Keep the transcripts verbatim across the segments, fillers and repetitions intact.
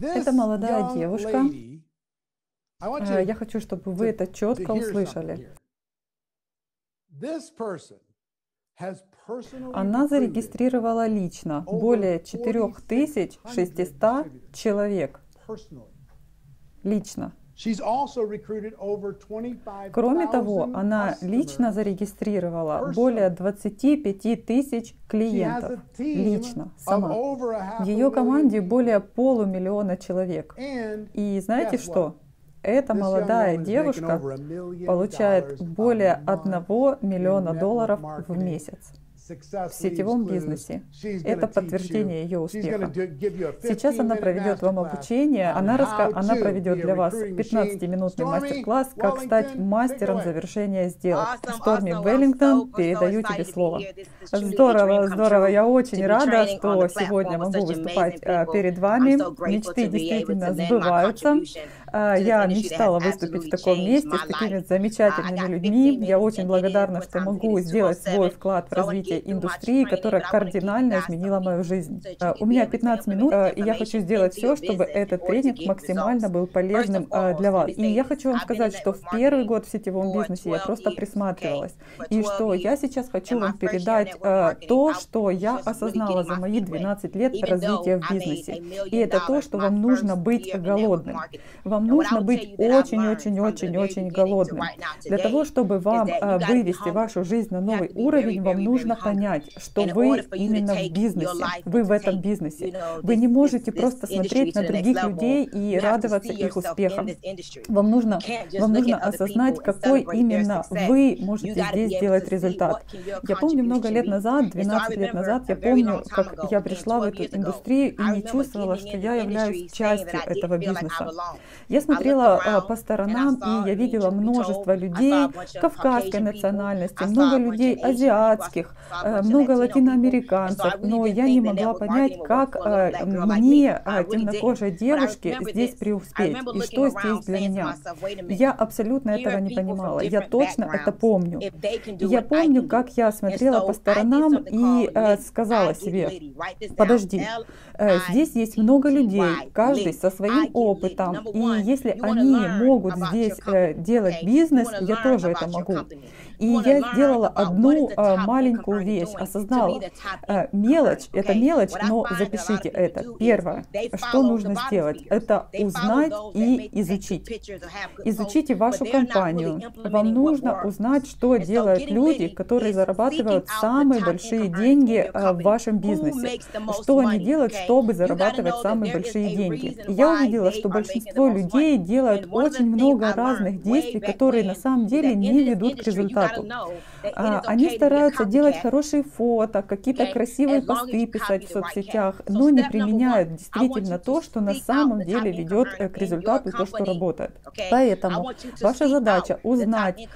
Это молодая девушка. Я хочу, чтобы вы это четко услышали. Она зарегистрировала лично более четырёх тысяч шестисот человек. Лично. Кроме того, она лично зарегистрировала более двадцати пяти тысяч клиентов. Лично, сама. В ее команде более полумиллиона человек. И знаете что? Эта молодая девушка получает более одного миллиона долларов в месяц в сетевом бизнесе. Это подтверждение ее успеха. Сейчас она проведет вам обучение, она, раска... она проведет для вас пятнадцатиминутный мастер-класс, как стать мастером завершения сделок. Сторми Веллингтон, передаю тебе слово. Здорово, здорово. Я очень рада, что сегодня могу выступать перед вами. Мечты действительно сбываются. Я мечтала выступить в таком месте с такими замечательными людьми. Я очень благодарна, что могу сделать свой вклад в развитие индустрии, которая кардинально изменила мою жизнь. У меня пятнадцать минут, и я хочу сделать все, чтобы этот тренинг максимально был полезным для вас. И я хочу вам сказать, что в первый год в сетевом бизнесе я просто присматривалась. И что я сейчас хочу вам передать то, что я осознала за мои двенадцать лет развития в бизнесе. И это то, что вам нужно быть голодным. Вам нужно быть очень-очень-очень-очень голодным. Для того, чтобы вам вывести вашу жизнь на новый уровень, вам нужно понять, что вы именно в бизнесе, вы в этом бизнесе. Вы не можете просто смотреть на других людей и радоваться их успехам. Вам нужно, вам нужно осознать, какой именно вы можете здесь сделать результат. Я помню много лет назад, двенадцать лет назад, я помню, как я пришла в эту индустрию и не чувствовала, что я являюсь частью этого бизнеса. Я смотрела а, по сторонам, и я видела множество людей кавказской национальности, много людей азиатских, а, много латиноамериканцев, но я не могла понять, как а, мне, а, темнокожей девушке, здесь преуспеть, и что здесь для меня. Я абсолютно этого не понимала, я точно это помню. Я помню, как я смотрела по сторонам и а, сказала себе: подожди, а, здесь есть много людей, каждый со своим опытом, и если они могут здесь э, делать бизнес, я тоже это могу. И я сделала одну э, маленькую вещь, осознала. Э, мелочь, это мелочь, но запишите это. Первое, что нужно сделать, это узнать и изучить. Изучите вашу компанию. Вам нужно узнать, что делают люди, которые зарабатывают самые большие деньги э, в вашем бизнесе. Что они делают, чтобы зарабатывать самые большие деньги. И я увидела, что большинство людей делают очень много разных действий, которые на самом деле не ведут к результату. А, они стараются делать хорошие фото, какие-то красивые посты писать в соцсетях, но не применяют действительно то, что на самом деле ведет к результату, то, что работает. Поэтому ваша задача узнать,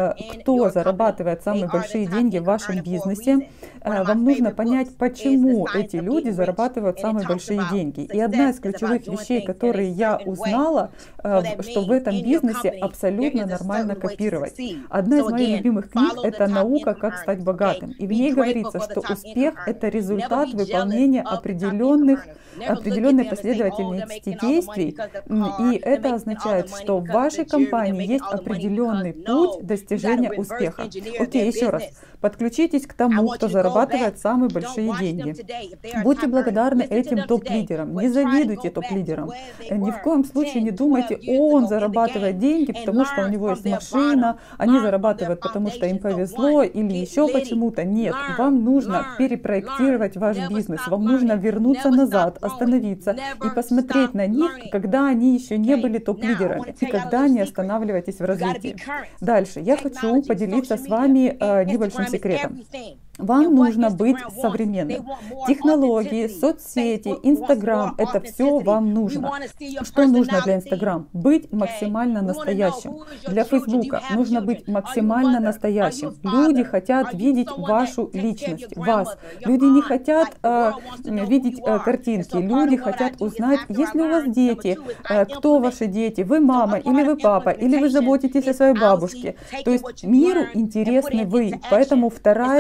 кто зарабатывает самые большие деньги в вашем бизнесе. Вам нужно понять, почему эти люди зарабатывают самые большие деньги. И одна из ключевых вещей, которые я узнала, что в этом бизнесе абсолютно нормально копировать. Одна из моих любимых книг – это «Наука, как стать богатым». И в ней говорится, что успех – это результат выполнения определенных, определенной последовательности действий. И это означает, что в вашей компании есть определенный путь достижения успеха. Окей, еще раз. Подключитесь к тому, кто зарабатывает самые большие деньги. Будьте благодарны этим топ-лидерам. Не завидуйте топ-лидерам. Ни в коем случае не думайте: он зарабатывает деньги, потому что у него есть машина, они зарабатывают, потому что им повезло или еще почему-то. Нет, вам нужно перепроектировать ваш бизнес. Вам нужно вернуться назад, остановиться и посмотреть на них, когда они еще не были топ-лидерами, и когда не останавливаетесь в развитии. Дальше. Я хочу поделиться с вами э, небольшим секретом. Вам нужно быть современным. Технологии, соцсети, Инстаграм – это все вам нужно. Что нужно для Инстаграм? Быть максимально настоящим. Для Фейсбука нужно быть максимально настоящим. Люди хотят видеть вашу личность, вас. Люди не хотят э, видеть э, картинки. Люди хотят узнать, есть ли у вас дети, э, кто ваши дети, вы мама или вы папа, или вы заботитесь о своей бабушке. То есть миру интересны вы. Поэтому вторая часть.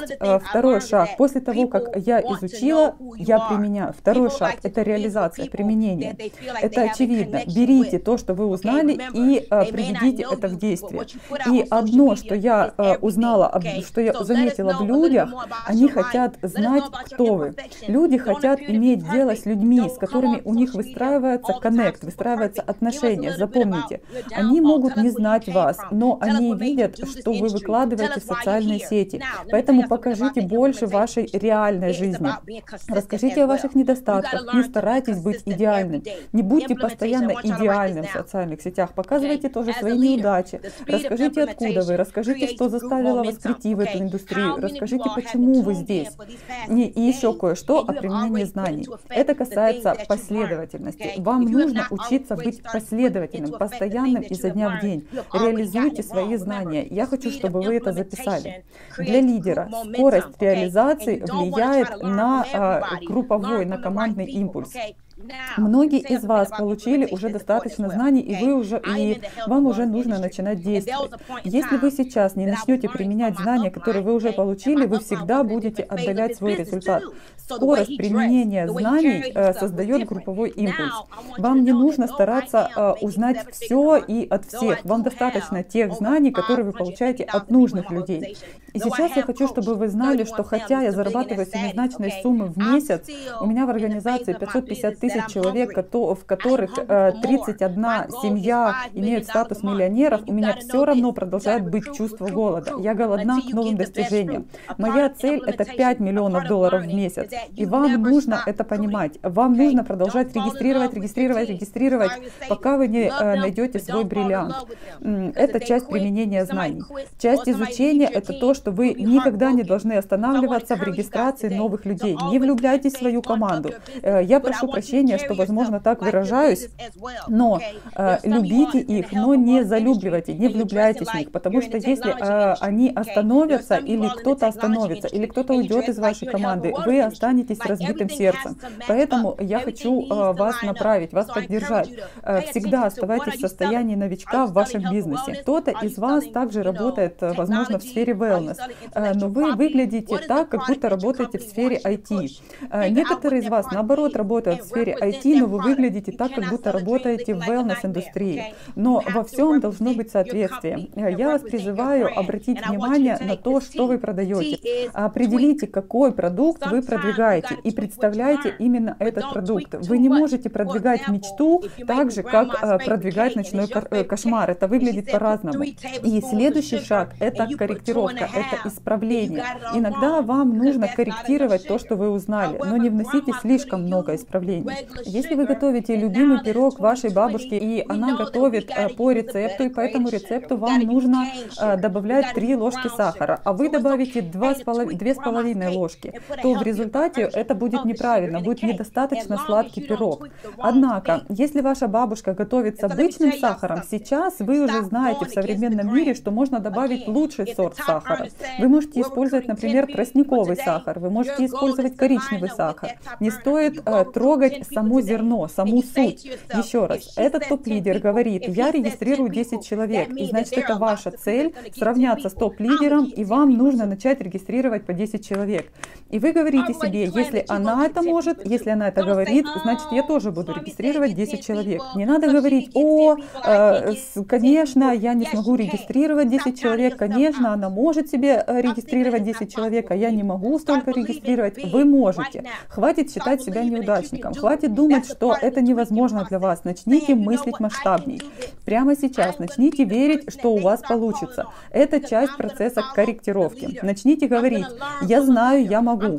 есть второй шаг. После того, как я изучила, я применяю. Второй шаг – это реализация, применение. Это очевидно. Берите то, что вы узнали, и приведите это в действие. И одно, что я узнала, что я заметила в людях, они хотят знать, кто вы. Люди хотят иметь дело с людьми, с которыми у них выстраивается коннект, выстраиваются отношения. Запомните, они могут не знать вас, но они видят, что вы выкладываете в социальные сети. Поэтому покажите больше вашей реальной жизни. Расскажите о ваших недостатках, не старайтесь быть идеальным. Не будьте постоянно идеальным в социальных сетях. Показывайте тоже свои неудачи. Расскажите, откуда вы, расскажите, что заставило вас прийти в эту индустрию, расскажите, почему вы здесь. И, и еще кое-что о применении знаний. Это касается последовательности. Вам нужно учиться быть последовательным, постоянным изо дня в день. Реализуйте свои знания. Я хочу, чтобы вы это записали. Для лидера скорость реализации влияет на а, групповой, на командный импульс. Многие из вас получили уже достаточно знаний, и вы уже и вам уже нужно начинать действовать. Если вы сейчас не начнете применять знания, которые вы уже получили, вы всегда будете отдалять свой результат. Скорость применения знаний э, создает групповой импульс. Вам не нужно стараться э, узнать все и от всех. Вам достаточно тех знаний, которые вы получаете от нужных людей. И сейчас я хочу, чтобы вы знали, что хотя я зарабатываю семизначные суммы в месяц, у меня в организации пятьсот пятьдесят тысяч человек, в которых тридцать одна семья имеют статус миллионеров, у меня все равно продолжает быть чувство голода. Я голодна к новым достижениям. Моя цель – это пять миллионов долларов в месяц. И вам нужно это понимать. Вам нужно продолжать регистрировать, регистрировать, регистрировать, пока вы не найдете свой бриллиант. Это часть применения знаний. Часть изучения – это то, что вы никогда не должны останавливаться в регистрации новых людей. Не влюбляйтесь в свою команду. Я прошу прощения, что, возможно, так выражаюсь, но э, любите их, но не залюбливайте, не влюбляйтесь в них, потому что если э, они остановятся, или кто-то остановится, или кто-то уйдет из вашей команды, вы останетесь с разбитым сердцем. Поэтому я хочу э, вас направить, вас поддержать. Э, всегда оставайтесь в состоянии новичка в вашем бизнесе. Кто-то из вас также работает, возможно, в сфере wellness, э, но вы выглядите так, как будто работаете в сфере ай ти. Э, некоторые из вас, наоборот, работают в сфере ай ти, но вы выглядите так, как будто работаете в wellness-индустрии. Но во всем должно быть соответствие. Я вас призываю обратить внимание на то, что вы продаете. Определите, какой продукт вы продвигаете, и представляйте именно этот продукт. Вы не можете продвигать мечту так же, как продвигать ночной кошмар. Это выглядит по-разному. И следующий шаг – это корректировка, это исправление. Иногда вам нужно корректировать то, что вы узнали, но не вносите слишком много исправлений. Если вы готовите любимый пирог вашей бабушки, и она готовит по рецепту, и по этому рецепту вам нужно добавлять три ложки сахара, а вы добавите две с половиной ложки, то в результате это будет неправильно, будет недостаточно сладкий пирог. Однако, если ваша бабушка готовит с обычным сахаром, сейчас вы уже знаете в современном мире, что можно добавить лучший сорт сахара. Вы можете использовать, например, тростниковый сахар, вы можете использовать коричневый сахар. Не стоит э, трогать само зерно, саму суть. Еще раз, этот топ-лидер говорит: я регистрирую десять человек, и значит, это ваша цель сравняться с топ-лидером, и вам нужно начать регистрировать по десять человек. И вы говорите себе: если она это может, если она это говорит, значит, я тоже буду регистрировать десять человек. Не надо говорить: о, э, конечно, я не смогу регистрировать десять человек, конечно, она может себе регистрировать десять человек, а я не могу столько регистрировать. Вы можете. Хватит считать себя неудачником, хватит думать, что это невозможно для вас. Начните мыслить масштабней. Прямо сейчас начните верить, что у вас получится. Это часть процесса корректировки. Начните говорить: я знаю, я могу.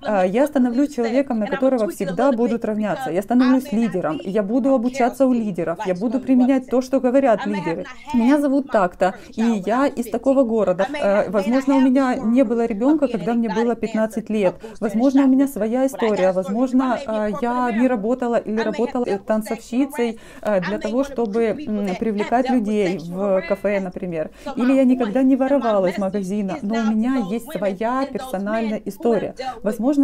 Я становлюсь человеком, на которого всегда будут равняться. Я становлюсь лидером. Я буду обучаться у лидеров. Я буду применять то, что говорят лидеры. Меня зовут так-то, и я из такого города. Возможно, у меня не было ребенка, когда мне было пятнадцать лет. Возможно, у меня своя история. Возможно, я не работала или работала танцовщицей для того, чтобы привлекать людей в кафе, например. Или я никогда не воровала из магазина, но у меня есть своя персональная история. Возможно,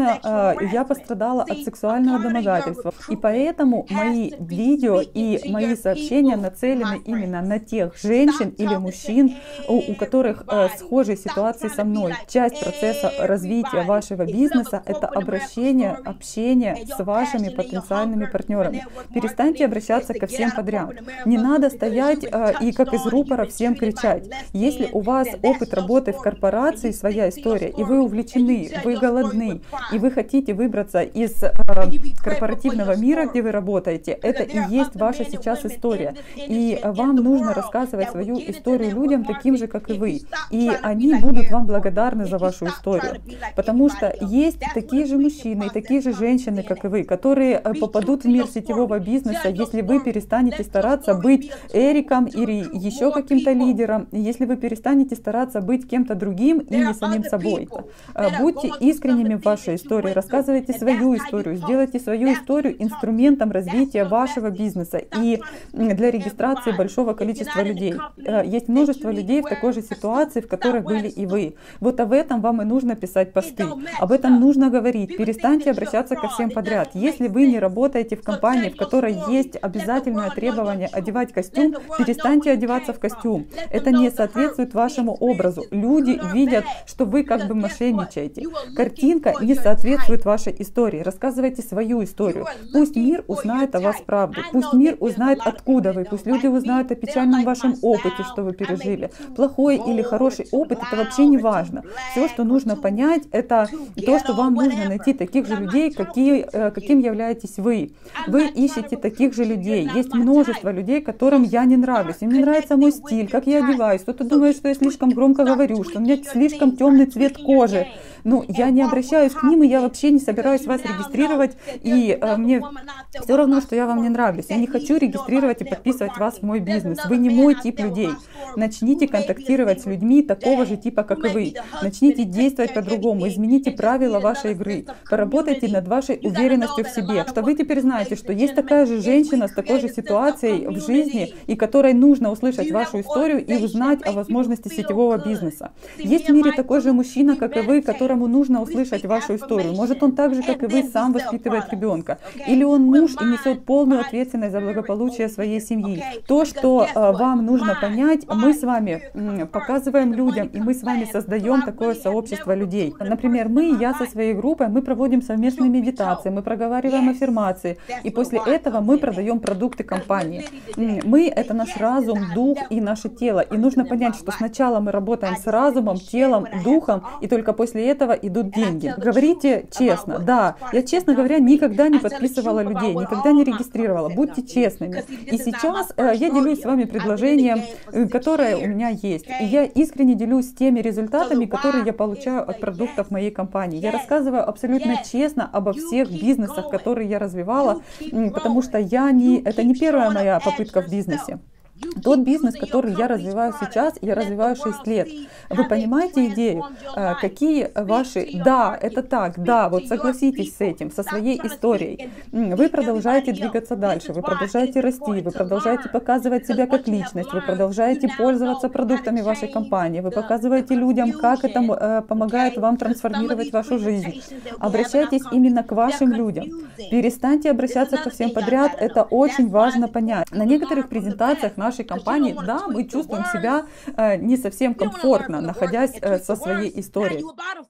э, я пострадала от сексуального домогательства. И поэтому мои видео и мои сообщения нацелены именно на тех женщин или мужчин, у, у которых э, схожие ситуации со мной. Часть процесса развития вашего бизнеса – это обращение, общение с вашими потенциальными партнерами. Перестаньте обращаться ко всем подряд. Не надо стоять э, и как из рупора всем кричать. Если у вас опыт работы в корпорации, своя история, и вы увлечены, вы голодны, и вы хотите выбраться из э, корпоративного мира, где вы работаете, это и есть ваша сейчас история. И вам нужно рассказывать свою историю людям таким же, как и вы. И они будут вам благодарны за вашу историю. Потому что есть такие же мужчины и такие же женщины, как и вы, которые попадут в мир сетевого бизнеса, если вы перестанете стараться быть Эриком или еще каким-то лидером, если вы перестанете стараться быть кем-то другим и не самим собой. Будьте искренними в вашей истории, рассказывайте свою историю, сделайте свою историю инструментом развития вашего бизнеса и для регистрации большого количества людей. Есть множество людей в такой же ситуации, в которой были и вы. Вот об этом вам и нужно писать посты. Об этом нужно говорить. Перестаньте обращаться ко всем подряд. Если вы не работаете в компании, в которой есть обязательное требование одевать костюм, перестаньте одеваться в костюм. Это не соответствует вашему образу. Люди видят, что вы как бы мошенничаете. Картинка не соответствует вашей истории. Рассказывайте свою историю. Пусть мир узнает о вас правду. Пусть мир узнает, откуда вы. Пусть люди узнают о печальном вашем опыте, что вы пережили. Плохой или хороший опыт, это вообще не важно. Все, что нужно понять, это то, что вам нужно найти таких же людей, какие, каким являетесь вы. Вы ищете таких же людей. Есть множество людей, которым я не нравлюсь. Им не нравится мой стиль, как я одеваюсь. Кто-то думает, что я слишком громко говорю, что у меня слишком темный цвет кожи. Ну, я не обращаюсь к ним, и я вообще не собираюсь вас регистрировать, и э, мне все равно, что я вам не нравлюсь. Я не хочу регистрировать и подписывать вас в мой бизнес. Вы не мой тип людей. Начните контактировать с людьми такого же типа, как и вы. Начните действовать по-другому, измените правила вашей игры. Поработайте над вашей уверенностью в себе, что вы теперь знаете, что есть такая же женщина с такой же ситуацией в жизни, и которой нужно услышать вашу историю и узнать о возможности сетевого бизнеса. Есть в мире такой же мужчина, как и вы, который которому нужно услышать вашу историю. Может, он так же, как и вы, сам воспитывает ребенка. Или он муж и несет полную ответственность за благополучие своей семьи. То, что э, вам нужно понять, мы с вами м, показываем людям, и мы с вами создаем такое сообщество людей. Например, мы, я со своей группой, мы проводим совместные медитации, мы проговариваем аффирмации, и после этого мы продаем продукты компании. Мы — это наш разум, дух и наше тело. И нужно понять, что сначала мы работаем с разумом, телом, духом, и только после этого идут деньги. Говорите честно. Да, я, честно говоря, никогда не подписывала людей, никогда не регистрировала. Будьте честными. И сейчас э, я делюсь с вами предложением, э, которое у меня есть. И я искренне делюсь теми результатами, которые я получаю от продуктов моей компании. Я рассказываю абсолютно честно обо всех бизнесах, которые я развивала, потому что я не, это не первая моя попытка в бизнесе. Тот бизнес, который я развиваю сейчас, я развиваю шесть лет. Вы понимаете идею? Какие ваши... Да, это так, да, вот согласитесь с этим, со своей историей. Вы продолжаете двигаться дальше, вы продолжаете расти, вы продолжаете показывать себя как личность, вы продолжаете пользоваться продуктами вашей компании, вы показываете людям, как это помогает вам трансформировать вашу жизнь. Обращайтесь именно к вашим людям. Перестаньте обращаться ко всем подряд, это очень важно понять. На некоторых презентациях нашей компании, да, мы чувствуем себя э, не совсем комфортно, находясь э, со своей историей.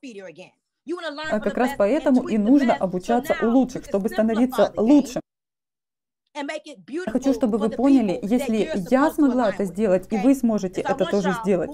Как раз поэтому и нужно обучаться у лучших, чтобы становиться лучшим. Я хочу, чтобы вы поняли, если я смогла это сделать, и вы сможете это тоже сделать.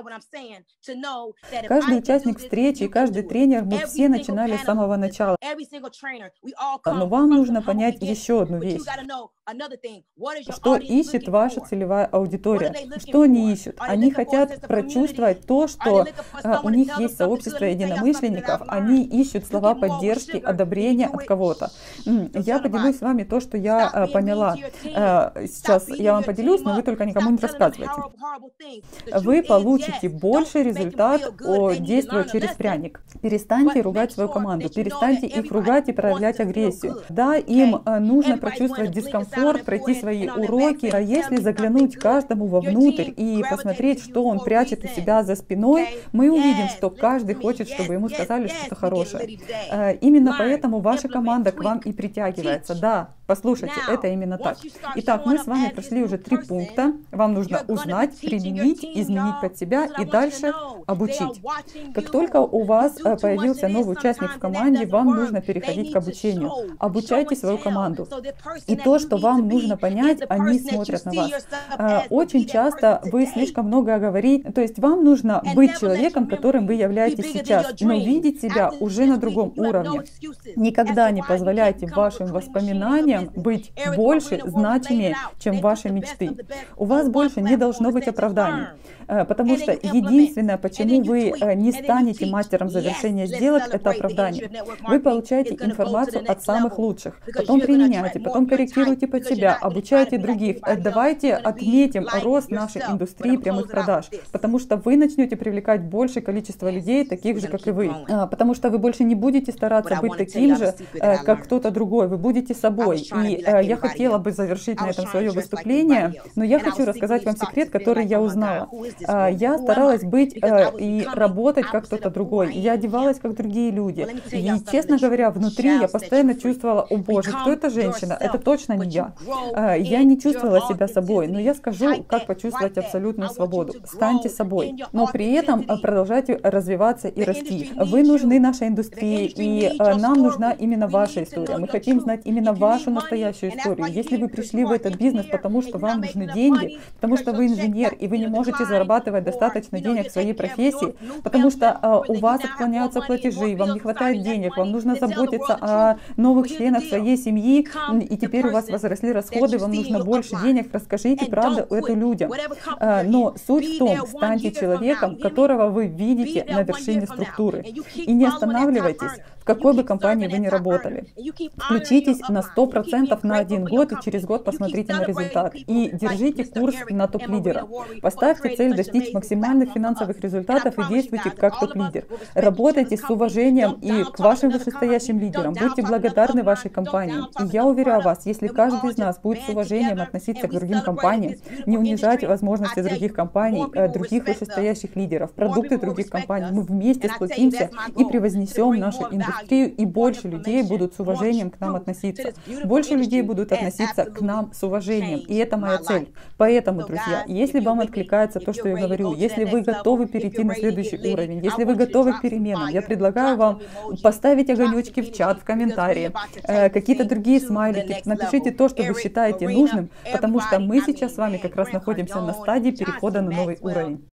Каждый участник встречи и каждый тренер, мы все начинали с самого начала. Но вам нужно понять еще одну вещь. Что ищет ваша целевая аудитория? Что они ищут? Они хотят прочувствовать то, что а, у них есть сообщество единомышленников. Они ищут слова поддержки, одобрения от кого-то. Я поделюсь с вами то, что я а, поняла. А, сейчас я вам поделюсь, но вы только никому не рассказывайте. Вы получите больший результат, действуя через пряник. Перестаньте ругать свою команду, перестаньте их ругать и проявлять агрессию. Да, им а, нужно прочувствовать дискомфорт, спорт, пройти свои уроки. А если заглянуть каждому вовнутрь и посмотреть, что он прячет у себя за спиной, мы увидим, что каждый хочет, чтобы ему сказали что-то хорошее. Именно поэтому ваша команда к вам и притягивается. Да, послушайте, это именно так. Итак, мы с вами прошли уже три пункта. Вам нужно узнать, применить, изменить под себя и дальше обучить. Как только у вас появился новый участник в команде, вам нужно переходить к обучению. Обучайте свою команду. И то, что вам нужно понять, они смотрят на вас. Очень часто вы слишком много говорите, то есть вам нужно быть человеком, которым вы являетесь сейчас, но видеть себя уже на другом уровне. Никогда не позволяйте вашим воспоминаниям быть больше, значимее, чем ваши мечты. У вас больше не должно быть оправданий. Потому что единственное, почему вы не станете мастером завершения сделок, это оправдание. Вы получаете информацию от самых лучших, потом применяете, потом корректируете под себя, обучаете других. Давайте отметим рост нашей индустрии прямых продаж, потому что вы начнете привлекать большее количество людей, таких же, как и вы. Потому что вы больше не будете стараться быть таким же, как кто-то другой, вы будете собой. И я хотела бы завершить на этом свое выступление, но я хочу рассказать вам секрет, который я узнала. Я старалась быть и работать как кто-то другой. Я одевалась как другие люди. И, честно говоря, внутри я постоянно чувствовала: о боже, кто эта женщина? Это точно не я. Я не чувствовала себя собой, но я скажу, как почувствовать абсолютную свободу. Станьте собой, но при этом продолжайте развиваться и расти. Вы нужны нашей индустрии, и нам нужна именно ваша история. Мы хотим знать именно вашу настоящую историю. Если вы пришли в этот бизнес, потому что вам нужны деньги, потому что вы инженер, и вы не можете зарабатывать достаточно денег в своей профессии, потому что у вас отклоняются платежи, вам не хватает денег, вам нужно заботиться о новых членах своей семьи, и теперь у вас возросли расходы, вам нужно больше денег, расскажите правду эту людям. Но суть в том, станьте человеком, которого вы видите на вершине структуры. И не останавливайтесь, в какой бы компании вы ни работали. Включитесь на сто процентов на один год, и через год посмотрите на результат. И держите курс на топ-лидера. Поставьте цель достичь максимальных финансовых результатов и действуйте как топ-лидер. Работайте с уважением и к вашим вышестоящим лидерам. Будьте благодарны вашей компании. И я уверяю вас, если каждый из нас будет с уважением относиться к другим компаниям, не унижать возможности других компаний, других вышестоящих лидеров, продукты других компаний, мы вместе сплотимся и превознесем нашу индустрию, и больше людей будут с уважением к нам относиться. Больше людей будут относиться к нам с уважением. И это моя цель. Поэтому, друзья, если вам откликается то, что я говорю, если вы готовы перейти на следующий уровень, если вы готовы к переменам, я предлагаю вам поставить огонечки в чат, в комментарии, э, какие-то другие смайлики, напишите то, что вы считаете нужным, потому что мы сейчас с вами как раз находимся на стадии перехода на новый уровень.